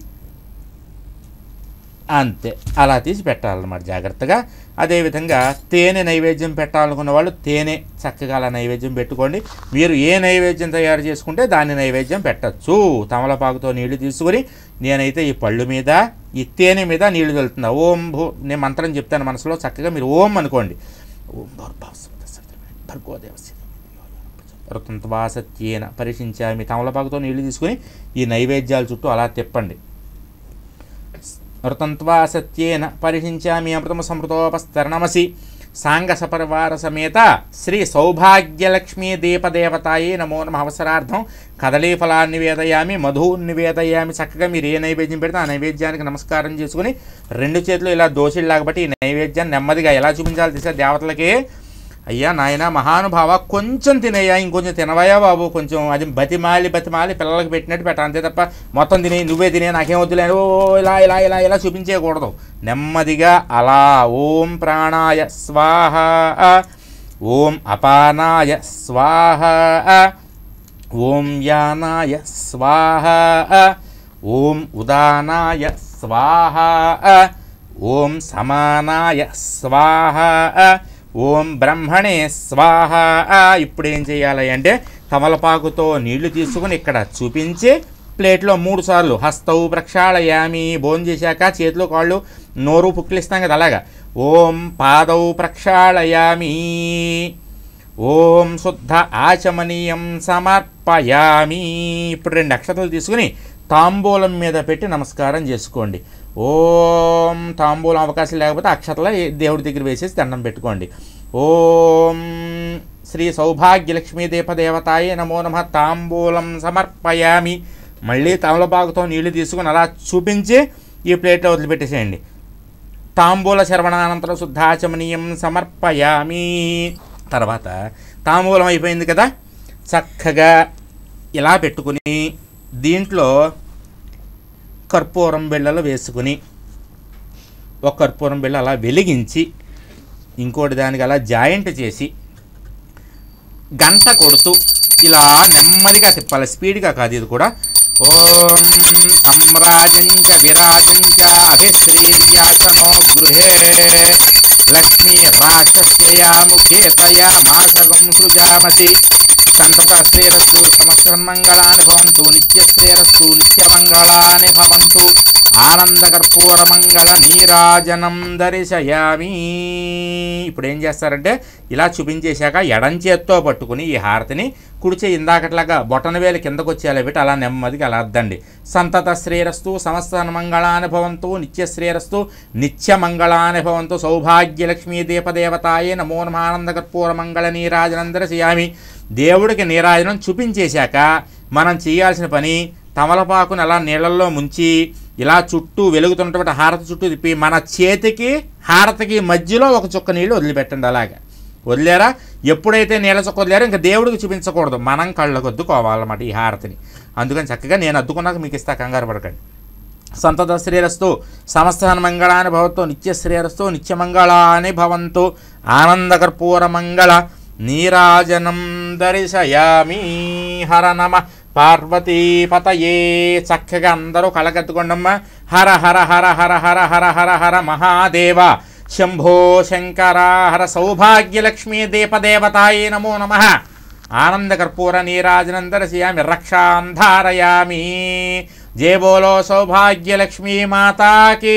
అంతే అలా తీసి పెట్టాలన్నమాట జాగ్రత్తగా. అదేవిధంగా తేనె నైవేద్యం పెట్టాలనుకున్న వాళ్ళు తేనె చక్కగా అలా నైవేద్యం పెట్టుకోండి. మీరు ఏ నైవేద్యం తయారు చేసుకుంటే దాన్ని నైవేద్యం పెట్టచ్చు. తమలపాకుతో నీళ్లు తీసుకుని నేనైతే ఈ పళ్ళు మీద ఈ తేనె మీద నీళ్లు చల్లుతున్నా. ఓం భూ నేను మంత్రం చెప్తాను మనసులో, చక్కగా మీరు ఓం అనుకోండి. ఓం భర్గో సత్యేన పరీక్షించామి. తమలపాకుతో నీళ్లు తీసుకుని ఈ నైవేద్యాల చుట్టూ అలా తిప్పండి. ఋతంత్వా సత్యేన పరిహించామి అమృతమ సమృతోపస్తరణమసి. సాంగ సపరివార సమేత శ్రీ సౌభాగ్యలక్ష్మీ దీపదేవతాయే నమో నమః. అవసరార్థం కదలీఫలాన్ని నివేదయామి, మధువుని నివేదయామి. చక్కగా మీరు ఏ నైవేద్యం పెడితే ఆ నైవేద్యానికి నమస్కారం చేసుకుని రెండు చేతులు ఇలా దోషిల్లాగా బట్టి ఈ నైవేద్యాన్ని నెమ్మదిగా ఎలా చూపించాలి తీసే దేవతలకి. అయ్యా నాయన మహానుభావ కొంచెం తినేయ్యా, ఇంకొంచెం తినవయ్యా బాబు, కొంచెం అది బతిమాలి బతిమాలి పిల్లలకి పెట్టినట్టు పెట్ట, అంతే తప్ప మొత్తం తినే నువ్వే తినే నాకేం వద్దులే ఓ ఇలా ఇలా ఇలా ఇలా చూపించేయకూడదు. నెమ్మదిగా అలా ఓం ప్రాణాయ స్వాహ, ఓం అపానాయ స్వాహ, ఓం యానాయ స్వాహ, ఓం ఉదానాయ స్వాహ, ఓం సమానాయ స్వాహ, ఓం బ్రహ్మణే స్వాహ. ఇప్పుడు ఏం చేయాలి అంటే తమలపాకుతో నీళ్లు తీసుకుని ఇక్కడ చూపించి ప్లేట్లో మూడు సార్లు హస్తౌ ప్రక్షాళయామి. భోజనం చేశాక చేతిలో కాళ్ళు నోరు పుక్కిలిస్తాం కదా అలాగా. ఓం పాదౌ ప్రక్షాళయామి, ఓం శుద్ధ ఆచమనీయం సమర్పయామి. ఇప్పుడు రెండు అక్షతలు తీసుకుని తాంబూలం మీద పెట్టి నమస్కారం చేసుకోండి. ఓం తాంబూలం అవకాశం లేకపోతే అక్షతల దేవుడి దగ్గర వేసేసి దండం పెట్టుకోండి. ఓం శ్రీ సౌభాగ్య లక్ష్మీ దీపదేవతాయే నమో నమః తాంబూలం సమర్పయామి. మళ్ళీ తమలపాకుతో నీళ్లు తీసుకుని అలా చూపించి ఈ ప్లేట్లో వదిలిపెట్టేసేయండి. తాంబూల శరవణానంతరం శుద్ధాచమనీయం సమర్పయామి. తర్వాత తాంబూలం అయిపోయింది కదా, చక్కగా ఇలా పెట్టుకుని దీంట్లో కర్పూరం బిళ్ళలు వేసుకుని ఒక కర్పూరం బిళ్ళ అలా వెలిగించి ఇంకోటి దానికి అలా జాయింట్ చేసి గంట కొడుతూ ఇలా నెమ్మదిగా తిప్పాలి, స్పీడ్గా కాదు ఇది కూడా. ఓం సమ్రాజంచ విరాజంచ అభిశ్రీర్యాచనో గృహే లక్ష్మీ రాక్షస్యయా ముఖే తయా మాసగం సృజామసి సంతతశ్రేరస్తు సమస్తన్మంగళాని భవంతు నిత్యశ్రేరస్తు నిత్యమంగళాని భవంతు ఆనందకర్పూరమంగళ నీరాజనం దర్శయామి. ఇప్పుడు ఏం చేస్తారంటే ఇలా చూపించేశాక ఎడం చేత్తో పట్టుకుని ఈ హారతిని కుడిచే ఇందాకట్లాగా బొటన వేలు కిందకు వచ్చేలా పెట్టి అలా నెమ్మదిగా అలా అద్దండి. సంతత శ్రేరస్తు సమస్త మంగళాని భవంతు నిత్యశ్రేరస్తు నిత్యమంగళాని భవంతు సౌభాగ్య లక్ష్మీ దీపదేవతాయే నమో నమః ఆనందకర్పూరమంగళ నీరాజనం దర్శయామి. దేవుడికి నీరాజనం చూపించేశాక మనం చేయాల్సిన పని తమలపాకుని అలా నీళ్ళల్లో ముంచి ఇలా చుట్టూ వెలుగుతున్నటువంటి హారతి చుట్టూ తిప్పి మన చేతికి హారతికి మధ్యలో ఒక చుక్క నీళ్ళు వదిలిపెట్టండి. అలాగా వదిలేరా, ఎప్పుడైతే నీళ్ళ చుక్క వదిలేరో ఇంకా దేవుడికి చూపించకూడదు, మనం కళ్ళకు అద్దుకోవాలన్నమాట ఈ హారతిని. అందుకని చక్కగా నేను అద్దుకున్నాక మీకు ఇస్తా, కంగారు పడకండి. సంతత శ్రేరస్తు సమస్త మంగళాని భవంతు నిత్యశ్రేరస్తు నిత్యమంగళాని భవంతు ఆనందకర్పూరమంగళ నీరాజనం దర్శయామి. హర నమ పార్వతీపతయే. చక్కగా అందరూ కళకత్తుకోండమ్మ. హర హర హర హర హర హర హర హర మహాదేవ శంభో శంకర హర సౌభాగ్య లక్ష్మీ దీపదేవతాయే నమో నమః ఆనందకర్పూర నీరాజనం దర్శయామి రక్షాం ధారయామి. జయ బోలో సౌభాగ్య లక్ష్మీ మాతాకి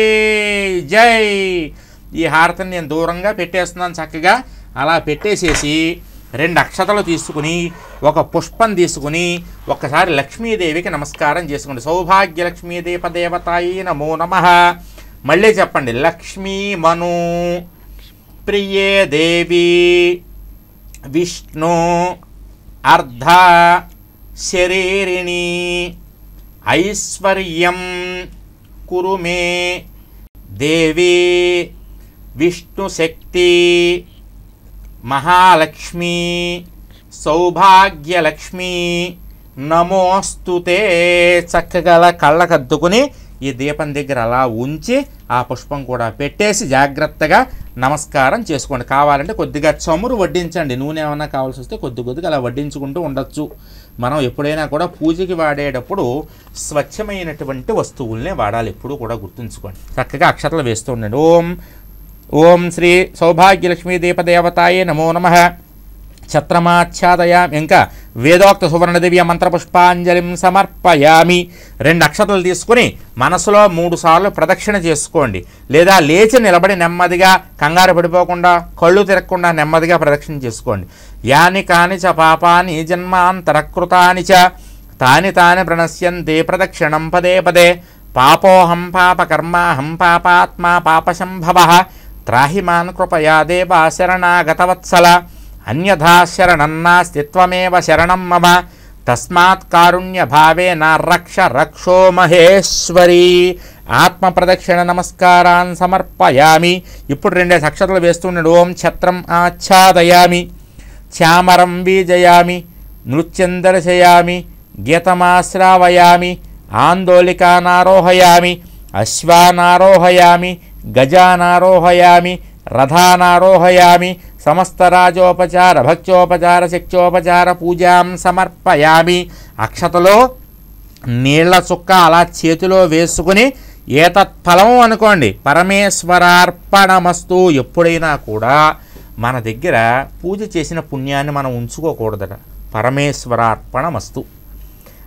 జై. ఈ హారతిని నేను దూరంగా పెట్టేస్తున్నాను. చక్కగా అలా పెట్టేసేసి రెండు అక్షతలు తీసుకుని ఒక పుష్పం తీసుకుని ఒక్కసారి లక్ష్మీదేవికి నమస్కారం చేసుకోండి. సౌభాగ్య లక్ష్మీ దీపదేవతాయి నమో నమః. మళ్ళీ చెప్పండి. లక్ష్మీ మను ప్రియే దేవి విష్ణు అర్ధ శరీరిణి ఐశ్వర్యం కురు మే దేవి విష్ణు శక్తి మహాలక్ష్మి సౌభాగ్య లక్ష్మి నమోస్తుతే. చక్కగా అలా కళ్ళకద్దుకుని ఈ దీపం దగ్గర అలా ఉంచి ఆ పుష్పం కూడా పెట్టేసి జాగ్రత్తగా నమస్కారం చేసుకోండి. కావాలంటే కొద్దిగా చమురు వడ్డించండి, నూనె ఏమన్నా కావాల్సి వస్తే కొద్ది కొద్దిగా అలా వడ్డించుకుంటూ ఉండొచ్చు. మనం ఎప్పుడైనా కూడా పూజకి వాడేటప్పుడు స్వచ్ఛమైనటువంటి వస్తువుల్నే వాడాలి, ఎప్పుడూ కూడా గుర్తుంచుకోండి. చక్కగా అక్షతలు వేస్తూ ఉండండి. ఓం ఓం శ్రీ సౌభాగ్య లక్ష్మీ దీపదేవతాయే నమో నమః. ఛత్రమాచ్ఛాదయామి. ఇంకా వేదోక్త సువర్ణ దివ్య మంత్రపుష్పాంజలిం సమర్పయామి. రెండు అక్షతలు తీసుకుని మనసులో మూడు సార్లు ప్రదక్షిణ చేసుకోండి, లేదా లేచి నిలబడి నెమ్మదిగా కంగారు పడిపోకుండా కళ్ళు తిరగకుండా నెమ్మదిగా ప్రదక్షిణ చేసుకోండి. యాని కాని చ పాపాని జన్మాంతరకృతాని చ తాని తాని ప్రణశ్యంతే ప్రదక్షిణం పదే పదే. పాపోహం పాపకర్మాహం పాపాత్మా పాపశంభవః త్రాహిమాన్ కృపయా దేవా శరణాగతవత్సల అన్యథా శరణం నాస్తి త్వమేవ శరణం మమ తస్మాత్ కారుణ్య భావేన రక్ష రక్షో మహేశ్వరి. ఆత్మ ప్రదక్షిణ నమస్కారాన్ సమర్పయామి. ఇప్పుడు రెండేసి అక్షతలు వేస్తున్నాడు. ఓం ఛత్రం ఆచ్ఛాదయామి ఛామరం బీజయామి నృత్యం దర్శయామి గీతమాశ్రావయామి ఆందోళికానారోహయామి అశ్వానారోహయామి గజానారోహయామి రథానారోహయామి సమస్తరాజోపచార భక్త్యోపచార శక్త్యోపచార పూజాం సమర్పయామి. అక్షతలో నీళ్ల చుక్క అలా చేతిలో వేసుకుని ఏతత్ఫలము అనుకోండి, పరమేశ్వరార్పణమస్తు. ఎప్పుడైనా కూడా మన దగ్గర పూజ చేసిన పుణ్యాన్ని మనం ఉంచుకోకూడదట. పరమేశ్వరార్పణమస్తు.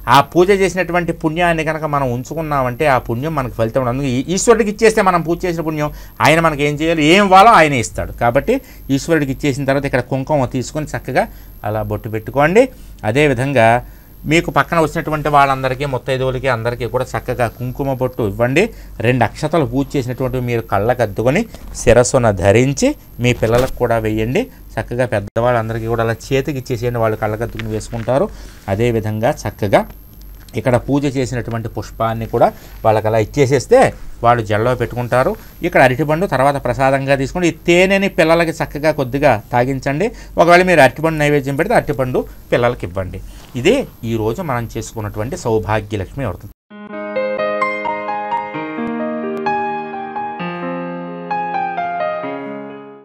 ఆ పూజ చేసినటువంటి పుణ్యాన్ని కనుక మనం ఉంచుకున్నామంటే ఆ పుణ్యం మనకు ఫలితం ఉండదు. అందుకే ఈశ్వరుడికి ఇచ్చేస్తే మనం పూజ చేసిన పుణ్యం ఆయన మనకి ఏం చేయాలి, ఏం ఇవ్వాలో ఆయనే ఇస్తాడు. కాబట్టి ఈశ్వరుడికి ఇచ్చేసిన తర్వాత ఇక్కడ కుంకుమ తీసుకొని చక్కగా అలా బొట్టు పెట్టుకోండి. అదేవిధంగా మీకు పక్కన వచ్చినటువంటి వాళ్ళందరికీ ముత్తైదువులకి అందరికీ కూడా చక్కగా కుంకుమ బొట్టు ఇవ్వండి. రెండు అక్షతలు పూజ చేసినటువంటి మీరు కళ్ళకు అద్దుకొని శిరస్సున ధరించి మీ పిల్లలకు కూడా వేయండి. చక్కగా పెద్దవాళ్ళందరికీ కూడా అలా చేతికి ఇచ్చేసేయండి, వాళ్ళు కళ్ళకు అద్దుకుని వేసుకుంటారు. అదేవిధంగా చక్కగా ఇక్కడ పూజ చేసినటువంటి పుష్పాన్ని కూడా వాళ్ళకి అలా ఇచ్చేసేస్తే వాళ్ళు జల్లో పెట్టుకుంటారు. ఇక్కడ అరటిపండు తర్వాత ప్రసాదంగా తీసుకుని ఈ తేనెని పిల్లలకి చక్కగా కొద్దిగా తాగించండి. ఒకవేళ మీరు అరటిపండు నైవేద్యం పెడితే అరటిపండు పిల్లలకి ఇవ్వండి. ఇదే ఈరోజు మనం చేసుకున్నటువంటి సౌభాగ్యలక్ష్మి వ్రతం.